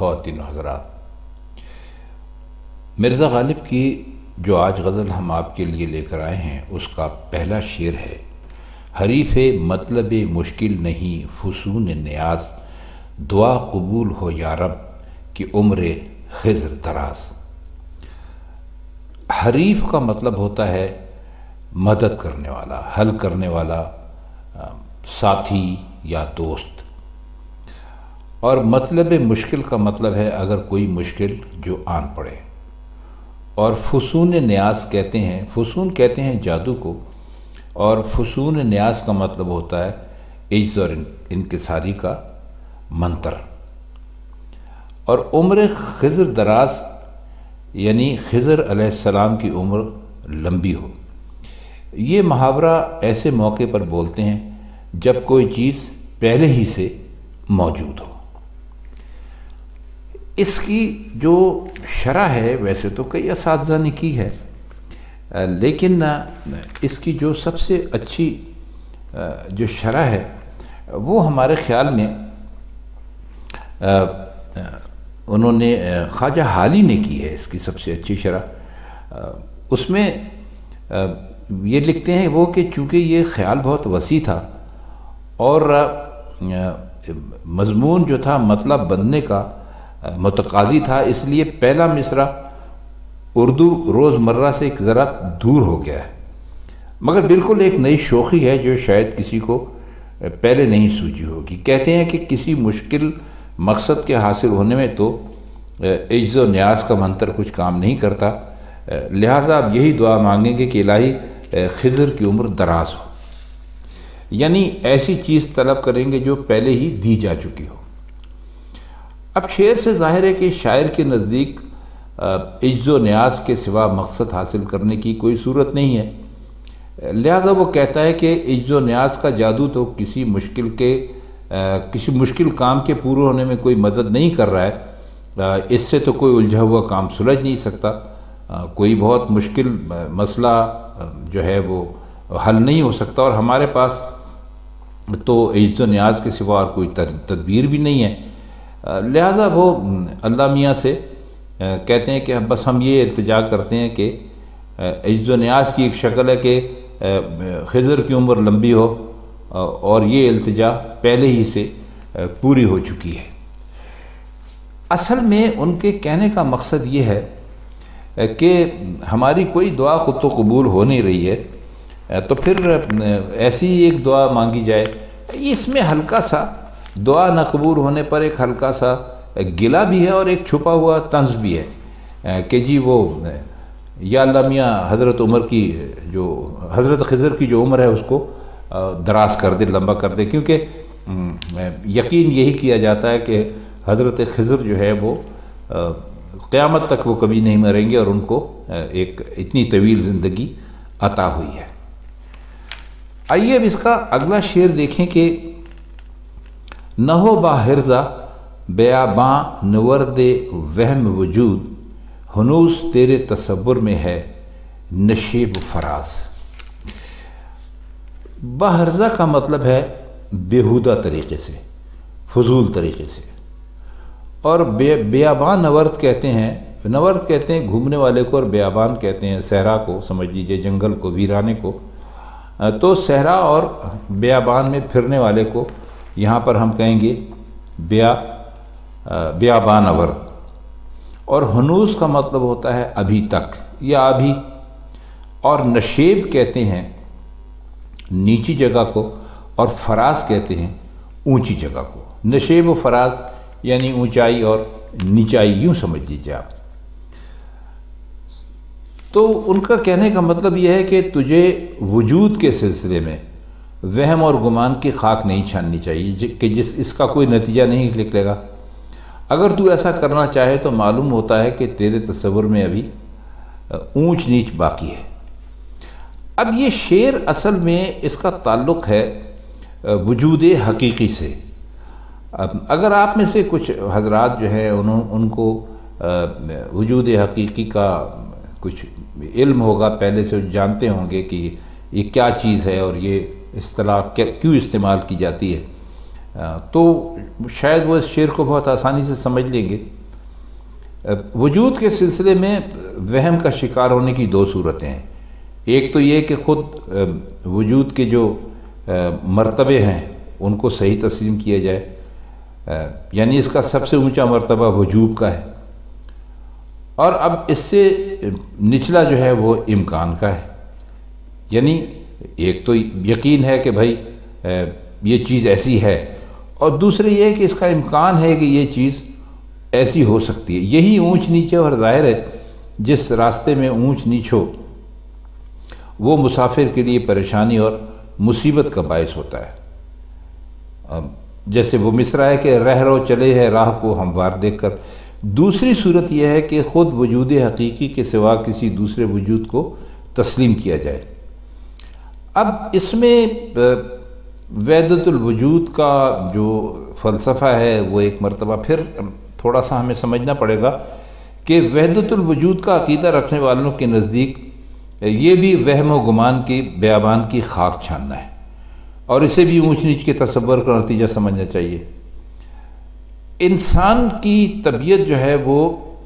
خواتین و حضرات، مرزا غالب کی جو آج غزل ہم آپ کے لیے لے کر آئے ہیں اس کا پہلا شعر ہے: حریف مطلب مشکل نہیں فسون نیاز، دعا قبول ہو یا رب کہ عمر خضر دراز۔ حریف کا مطلب ہوتا ہے مدد کرنے والا، حل کرنے والا، ساتھی یا دوست۔ اور مطلب مشکل کا مطلب ہے اگر کوئی مشکل جو آن پڑے۔ اور فسون نیاز کہتے ہیں، فسون کہتے ہیں جادو کو، اور فسون نیاز کا مطلب ہوتا ہے عجز اور انکساری کا منتر۔ اور عمر خضر دراز یعنی خضر علیہ السلام کی عمر لمبی ہو۔ یہ محاورہ ایسے موقع پر بولتے ہیں جب کوئی چیز پہلے ہی سے موجود ہو۔ اس کی جو شرح ہے ویسے تو کئی اساتذہ نے کی ہے، لیکن اس کی جو سب سے اچھی جو شرح ہے وہ ہمارے خیال میں انہوں نے خواجہ حالی نے کی ہے۔ اس کی سب سے اچھی شرح اس میں یہ لکھتے ہیں وہ کہ چونکہ یہ خیال بہت وسیع تھا اور مضمون جو تھا مطلب بننے کا متقاضی تھا، اس لیے پہلا مصرع اردو روزمرہ سے ایک ذرا دور ہو گیا ہے، مگر بالکل ایک نئی شوخی ہے جو شاید کسی کو پہلے نہیں سوچی ہوگی۔ کہتے ہیں کہ کسی مشکل مقصد کے حاصل ہونے میں تو عجز و نیاز کا منتر کچھ کام نہیں کرتا، لہٰذا آپ یہی دعا مانگیں گے کہ الہی خضر کی عمر دراز ہو، یعنی ایسی چیز طلب کریں گے جو پہلے ہی دی جا چکی ہو۔ اب شعر سے ظاہر ہے کہ شاعر کے نزدیک عجز و نیاز کے سوا مقصد حاصل کرنے کی کوئی صورت نہیں ہے، لہٰذا وہ کہتا ہے کہ عجز و نیاز کا جادو تو کسی مشکل کام کے پورے ہونے میں کوئی مدد نہیں کر رہا ہے، اس سے تو کوئی الجھا ہوا کام سلجھ نہیں سکتا، کوئی بہت مشکل مسئلہ جو ہے وہ حل نہیں ہو سکتا، اور ہمارے پاس تو عجز و نیاز کے سوا اور کوئی تدبیر بھی نہیں ہے۔ لہٰذا وہ اللہ میاں سے کہتے ہیں کہ بس ہم یہ التجا کرتے ہیں کہ عجز و نیاز کی ایک شکل ہے کہ خضر کی عمر لمبی ہو، اور یہ التجا پہلے ہی سے پوری ہو چکی ہے۔ اصل میں ان کے کہنے کا مقصد یہ ہے کہ ہماری کوئی دعا خود تو قبول ہو نہیں رہی ہے، تو پھر ایسی ایک دعا مانگی جائے۔ اس میں ہلکا سا دعا نہ قبول ہونے پر ایک ہلکا سا گلہ بھی ہے اور ایک چھپا ہوا طنز بھی ہے کہ جی وہ یا اللہ میاں حضرت عمر کی جو حضرت خضر کی جو عمر ہے اس کو دراز کر دے، لمبا کر دے، کیونکہ یقین یہی کیا جاتا ہے کہ حضرت خضر جو ہے وہ قیامت تک وہ کبھی نہیں مریں گے اور ان کو ایک اتنی طویل زندگی عطا ہوئی ہے۔ آئیے اب اس کا اگلا شعر دیکھیں کہ نہ ہو باہرزہ بیاباں نورد وہم وجود، ہنوز تیرے تصور میں ہے نشیب فراز۔ باہرزہ کا مطلب ہے بیہودہ طریقے سے، فضول طریقے سے، اور بیاباں نورد کہتے ہیں، نورد کہتے ہیں گھومنے والے کو، اور بیابان کہتے ہیں صحرا کو، سمجھ لیجئے جنگل کو، ویرانے کو۔ تو صحرا اور بیابان میں پھرنے والے کو یہاں پر ہم کہیں گے بیابان نورد۔ اور ہنوز کا مطلب ہوتا ہے ابھی تک یا ابھی، اور نشیب کہتے ہیں نیچی جگہ کو، اور فراز کہتے ہیں اونچی جگہ کو۔ نشیب و فراز یعنی اونچائی اور نیچائی، یوں سمجھ لیجیے آپ۔ تو ان کا کہنے کا مطلب یہ ہے کہ تجھے وجود کے سلسلے میں وہم اور گمان کی خاک نہیں چھاننی چاہیے کہ اس کا کوئی نتیجہ نہیں نکلے گا۔ اگر تو ایسا کرنا چاہے تو معلوم ہوتا ہے کہ تیرے تصور میں ابھی اونچ نیچ باقی ہے۔ اب یہ شعر اصل میں اس کا تعلق ہے وجود حقیقی سے۔ اگر آپ میں سے کچھ حضرات جو ہیں ان کو وجود حقیقی کا کچھ علم ہوگا، پہلے سے جانتے ہوں گے کہ یہ کیا چیز ہے اور یہ اصطلاح کیوں استعمال کی جاتی ہے، تو شاید وہ اس شعر کو بہت آسانی سے سمجھ لیں گے۔ وجود کے سلسلے میں وہم کا شکار ہونے کی دو صورتیں ہیں۔ ایک تو یہ کہ خود وجود کے جو مرتبے ہیں ان کو صحیح تسلیم کیا جائے، یعنی اس کا سب سے اونچا مرتبہ وجوب کا ہے، اور اب اس سے نچلا جو ہے وہ امکان کا ہے۔ یعنی ایک تو یقین ہے کہ بھائی یہ چیز ایسی ہے، اور دوسرے یہ ہے کہ اس کا امکان ہے کہ یہ چیز ایسی ہو سکتی ہے۔ یہی اونچ نیچے اور ظاہر ہے، جس راستے میں اونچ نیچ ہو وہ مسافر کے لیے پریشانی اور مصیبت کا باعث ہوتا ہے۔ جیسے وہ مصرع ہے کہ رہ رو چلے ہے راہ کو ہموار دیکھ کر۔ دوسری صورت یہ ہے کہ خود وجود حقیقی کے سوا کسی دوسرے وجود کو تسلیم کیا جائے۔ اب اس میں وحدت الوجود کا جو فلسفہ ہے وہ ایک مرتبہ پھر تھوڑا سا ہمیں سمجھنا پڑے گا کہ وحدت الوجود کا عقیدہ رکھنے والوں کے نزدیک یہ بھی وہم و گمان کی بیابان کی خاک چھاننا ہے، اور اسے بھی اونچ نیچ کے تصور کا نتیجہ سمجھنا چاہیے۔ انسان کی طبیعت جو ہے وہ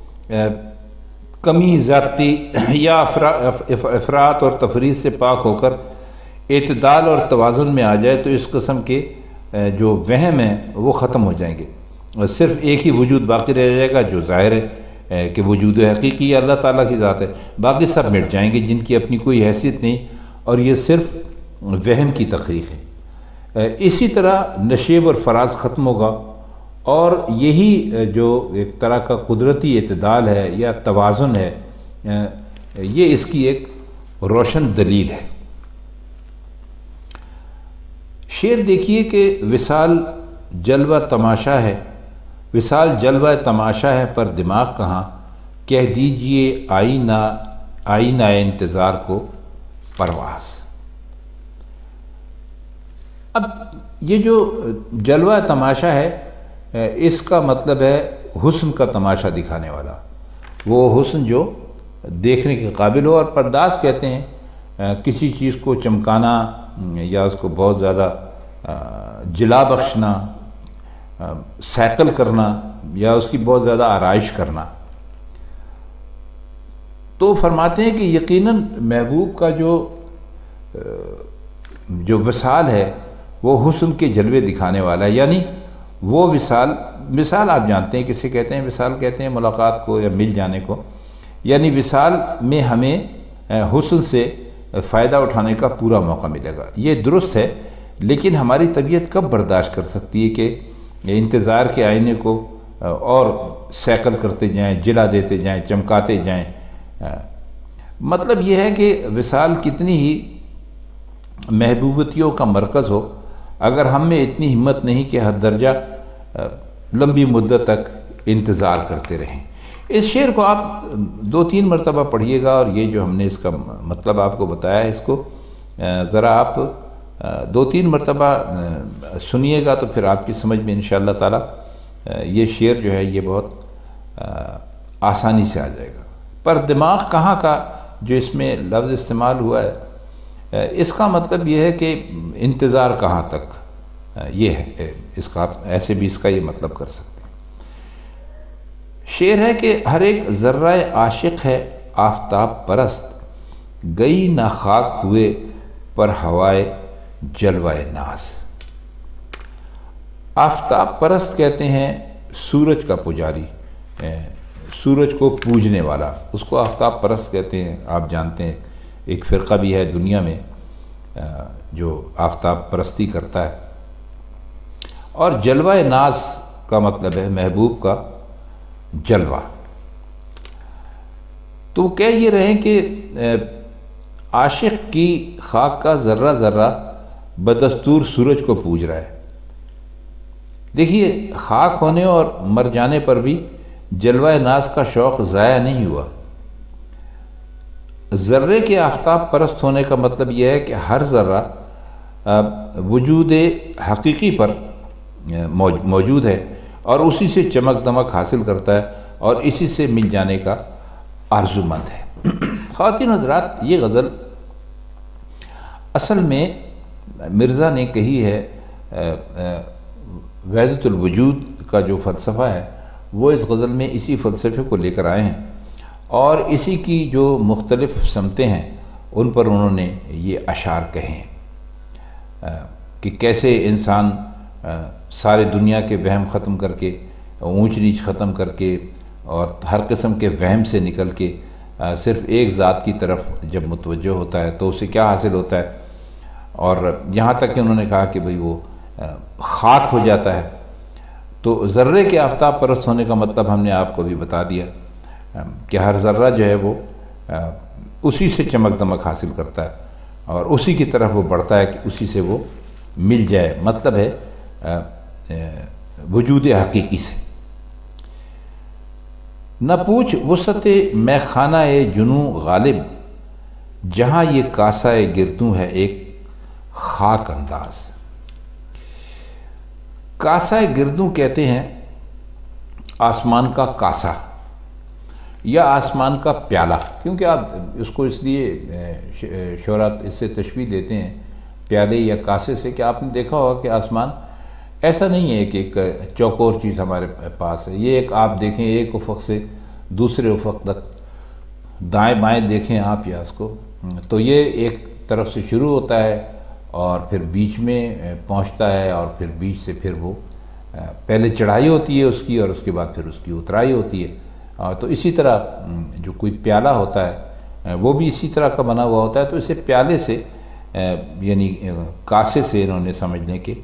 کمی زیادتی یا افراط اور تفریط سے پاک ہو کر اعتدال اور توازن میں آ جائے تو اس قسم کے جو وہم ہیں وہ ختم ہو جائیں گے، اور صرف ایک ہی وجود باقی رہ جائے گا جو ظاہر ہے کہ وجود حقیقی اللہ تعالیٰ کی ذات ہے۔ باقی سب مٹ جائیں گے جن کی اپنی کوئی حیثیت نہیں، اور یہ صرف وہم کی تخلیق ہے۔ اسی طرح نشیب اور فراز ختم ہوگا، اور یہی جو ایک طرح کا قدرتی اعتدال ہے یا توازن ہے، یہ اس کی ایک روشن دلیل ہے۔ شعر دیکھیے کہ وصال جلوہ تماشا ہے، وصال جلوہ تماشا ہے پر دماغ کہاں، کہہ دیجئے آئینہ انتظار کو پرواز۔ اب یہ جو جلوہ تماشا ہے اس کا مطلب ہے حسن کا تماشا دکھانے والا، وہ حسن جو دیکھنے کے قابل ہو، اور پرداز کہتے ہیں کسی چیز کو چمکانا یا اس کو بہت زیادہ جلا بخشنا، سیکل کرنا، یا اس کی بہت زیادہ آرائش کرنا۔ تو فرماتے ہیں کہ یقیناً محبوب کا جو وصال ہے وہ حسن کے جلوے دکھانے والا ہے، یعنی وہ وصال آپ جانتے ہیں کسے کہتے ہیں؟ وصال کہتے ہیں ملاقات کو یا مل جانے کو، یعنی وصال میں ہمیں حسن سے فائدہ اٹھانے کا پورا موقع ملے گا۔ یہ درست ہے، لیکن ہماری طبیعت کب برداشت کر سکتی ہے کہ انتظار کے آئینے کو اور سیکل کرتے جائیں، جلا دیتے جائیں، چمکاتے جائیں؟ مطلب یہ ہے کہ وصال کتنی ہی محبوبیتوں کا مرکز ہو، اگر ہم میں اتنی ہمت نہیں کہ ہر درجہ لمبی مدت تک انتظار کرتے رہیں۔ اس شعر کو آپ 2-3 مرتبہ پڑھیے گا، اور یہ جو ہم نے اس کا مطلب آپ کو بتایا ہے اس کو ذرا آپ 2-3 مرتبہ سنیے گا تو پھر آپ کی سمجھ میں انشاءاللہ تعالی یہ شعر جو ہے یہ بہت آسانی سے آ جائے گا۔ پر دماغ کہاں کا جو اس میں لفظ استعمال ہوا ہے، اس کا مطلب یہ ہے کہ انتظار کہاں تک، یہ ہے اس کا، ایسے بھی اس کا یہ مطلب کر سکتے ہیں۔ شعر ہے کہ ہر ایک ذرہ عاشق ہے آفتاب پرست، گئی نہ خاک ہوئے پر ہوائے جلوہ ناز۔ آفتاب پرست کہتے ہیں سورج کا پجاری، سورج کو پوجنے والا، اس کو آفتاب پرست کہتے ہیں۔ آپ جانتے ہیں ایک فرقہ بھی ہے دنیا میں جو آفتاب پرستی کرتا ہے۔ اور جلوہ ناز کا مطلب ہے محبوب کا جلوہ۔ تو وہ کہہ یہ رہے ہیں کہ عاشق کی خاک کا ذرہ ذرہ بدستور سورج کو پوج رہا ہے۔ دیکھیے خاک ہونے اور مر جانے پر بھی جلوہ ناز کا شوق ضائع نہیں ہوا۔ ذرے کے آفتاب پرست ہونے کا مطلب یہ ہے کہ ہر ذرہ وجود حقیقی پر موجود ہے اور اسی سے چمک دمک حاصل کرتا ہے اور اسی سے مل جانے کا آرزو مند ہے۔ خواتین حضرات، یہ غزل اصل میں مرزا نے کہی ہے وحدت الوجود کا جو فلسفہ ہے وہ اس غزل میں اسی فلسفے کو لے کر آئے ہیں، اور اسی کی جو مختلف سمتیں ہیں ان پر انہوں نے یہ اشعار کہے ہیں کہ کیسے انسان سارے دنیا کے وہم ختم کر کے، اونچ نیچ ختم کر کے، اور ہر قسم کے وہم سے نکل کے صرف ایک ذات کی طرف جب متوجہ ہوتا ہے تو اسے کیا حاصل ہوتا ہے، اور یہاں تک کہ انہوں نے کہا کہ بھئی وہ خاک ہو جاتا ہے۔ تو ذرے کے آفتاب پرست ہونے کا مطلب ہم نے آپ کو بھی بتا دیا کہ ہر ذرہ جو ہے وہ اسی سے چمک دمک حاصل کرتا ہے اور اسی کی طرف وہ بڑھتا ہے کہ اسی سے وہ مل جائے، مطلب ہے وجود حقیقی سے۔ نہ پوچھ وسعت میں خانہ جنوں غالب، جہاں یہ کاسہ گردوں ہے ایک خاک انداز۔ کاسہ گردوں کہتے ہیں آسمان کا کاسہ یا آسمان کا پیالہ، کیونکہ آپ اس کو اس لیے شعراء اس سے تشبیہ دیتے ہیں پیالے یا کاسے سے کہ آپ نے دیکھا ہوگا کہ آسمان ایسا نہیں ہے کہ ایک چوکور چیز ہمارے پاس ہے، یہ ایک آپ دیکھیں ایک افق سے دوسرے افق تک دائیں بائیں دیکھیں آپ یا اس کو، تو یہ ایک طرف سے شروع ہوتا ہے اور پھر بیچ میں پہنچتا ہے، اور پھر بیچ سے پھر وہ پہلے چڑھائی ہوتی ہے اس کی اور اس کے بعد پھر اس کی اترائی ہوتی ہے۔ تو اسی طرح جو کوئی پیالہ ہوتا ہے وہ بھی اسی طرح کا بنا ہوا ہوتا ہے، تو اسے پیالے سے یعنی کاسے سے انہوں نے سمجھنے کے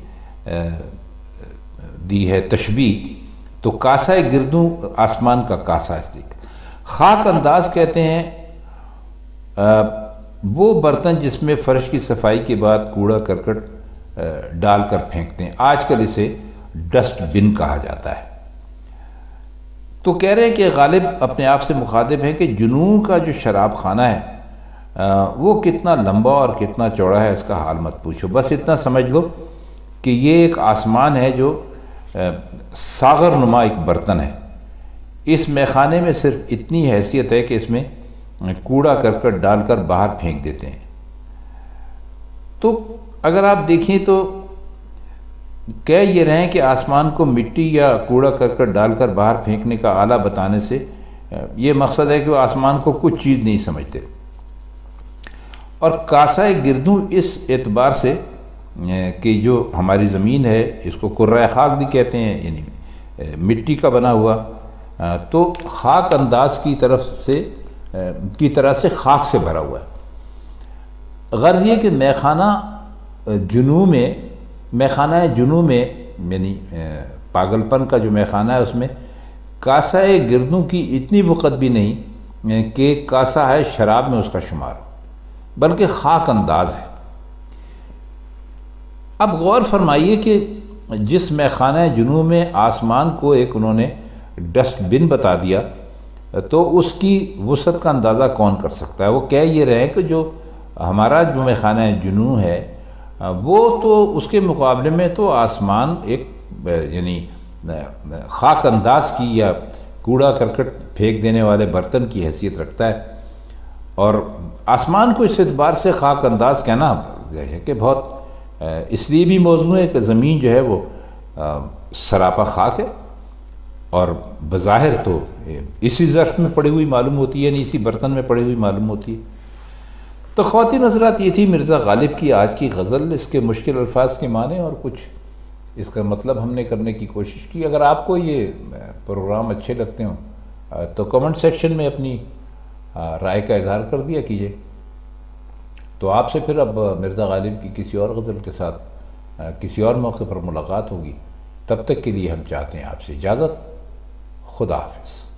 دی ہے تشبیہ۔ تو کاسہ گردوں آسمان کا کاسہ اس لیے۔ خاک انداز کہتے ہیں وہ برتن جس میں فرش کی صفائی کے بعد کوڑا کرکٹ ڈال کر پھینکتے ہیں، آج کل اسے ڈسٹ بن کہا جاتا ہے۔ تو کہہ رہے ہیں کہ غالب اپنے آپ سے مخاطب ہیں کہ جنوں کا جو شراب خانہ ہے وہ کتنا لمبا اور کتنا چوڑا ہے اس کا حال مت پوچھو، بس اتنا سمجھ لو کہ یہ ایک آسمان ہے جو ساغر نما ایک برتن ہے۔ اس میخانے میں صرف اتنی حیثیت ہے کہ اس میں کوڑا کرکٹ ڈال کر باہر پھینک دیتے ہیں۔ تو اگر آپ دیکھیں تو کہہ یہ رہے ہیں کہ آسمان کو مٹی یا کوڑا کرکٹ ڈال کر باہر پھینکنے کا آلہ بتانے سے یہ مقصد ہے کہ وہ آسمان کو کچھ چیز نہیں سمجھتے۔ اور کاسہ گردوں اس اعتبار سے کہ جو ہماری زمین ہے اس کو کرۂ خاک بھی کہتے ہیں، یعنی مٹی کا بنا ہوا، تو خاک انداز کی طرح سے خاک سے بھرا ہوا ہے۔ غرض یہ کہ میخانہ جنوں میں یعنی پاگل پن کا جو میخانہ ہے اس میں کاسہ گردوں کی اتنی وقت بھی نہیں کہ کاسہ ہے شراب میں اس کا شمار ہو، بلکہ خاک انداز ہے۔ اب غور فرمائیے کہ جس میخانہ جنوں میں آسمان کو ایک انہوں نے ڈسٹ بن بتا دیا، تو اس کی وسعت کا اندازہ کون کر سکتا ہے؟ وہ کہہ یہ رہے ہیں کہ جو ہمارا جو میخانہ جنوں ہے وہ تو اس کے مقابلے میں تو آسمان ایک یعنی خاک انداز کی یا کوڑا کرکٹ پھینک دینے والے برتن کی حیثیت رکھتا ہے، اور آسمان کو اس اعتبار سے خاک انداز کہنا ہے کہ بہت اس لیے بھی موضوع ہے کہ زمین جو ہے وہ سراپا خاک ہے، اور بظاہر تو اسی ظرف میں پڑی ہوئی معلوم ہوتی ہے، یعنی اسی برتن میں پڑی ہوئی معلوم ہوتی ہے۔ تو خواتین حضرات یہ تھی مرزا غالب کی آج کی غزل، اس کے مشکل الفاظ کے معنی اور کچھ اس کا مطلب ہم نے کرنے کی کوشش کی۔ اگر آپ کو یہ پروگرام اچھے لگتے ہوں تو کمنٹ سیکشن میں اپنی رائے کا اظہار کر دیا کیجیے۔ تو آپ سے پھر اب مرزا غالب کی کسی اور غزل کے ساتھ کسی اور موقع پر ملاقات ہوگی، تب تک کے لیے ہم چاہتے ہیں آپ سے اجازت۔ خدا حافظ۔